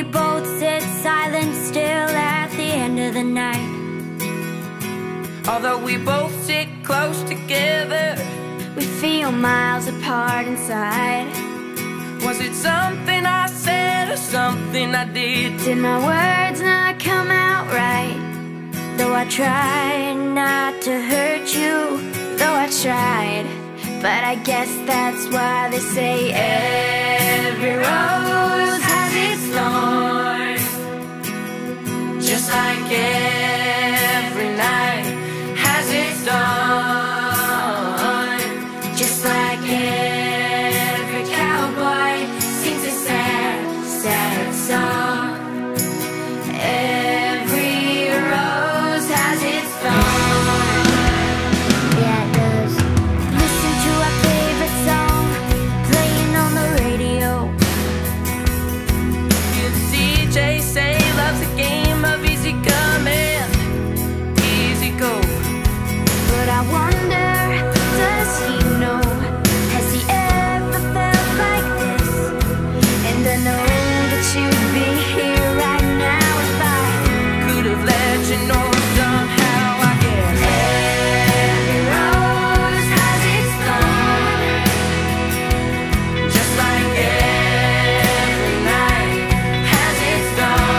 both sit silent still at the end of the night. Although we both sit close together, we feel miles apart inside. Was it something I said or something I did? Did my words not come out right? Though I tried not to hurt you, though I tried, but I guess that's why they say every rose has its thorn. Just like every night has its dawn. Just like every cowboy sings a sad, sad song. Every rose has its thorn. Yeah, it does. Listen to our favorite song playing on the radio. Hear the DJ say love's a game of easy come and easy go. But I wonder, does he know? Has he ever felt like this? And I know that you'd be here right now if I could have let you know somehow, I guess. Every rose has its thorn. Just like every night has its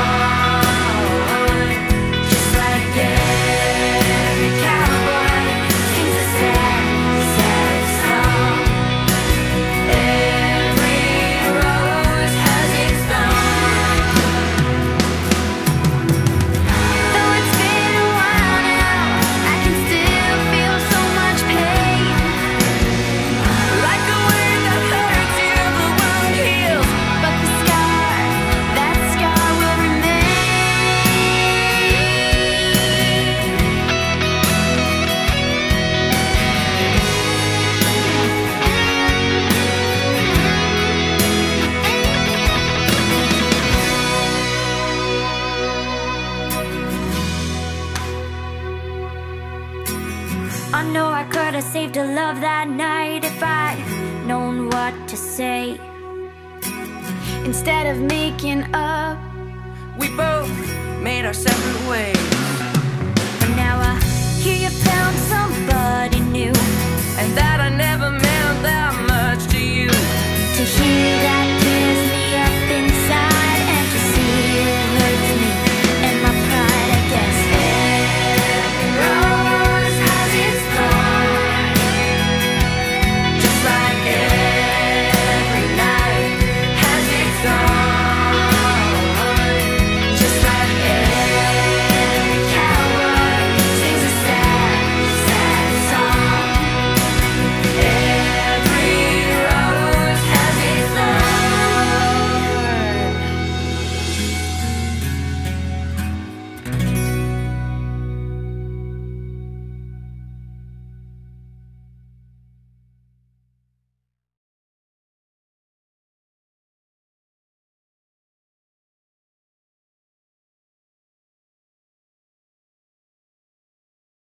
dawn. Just like every cowboy sings a sad, sad song. Every rose has its thorn. Though it's been a while now, I can still feel so much pain. Like a wind that hurts you, the wound heals. But the scar, that scar will I know I could have saved a love that night if I'd known what to say. Instead of making up, We both made our separate ways. and now I hear you found somebody new. And that I never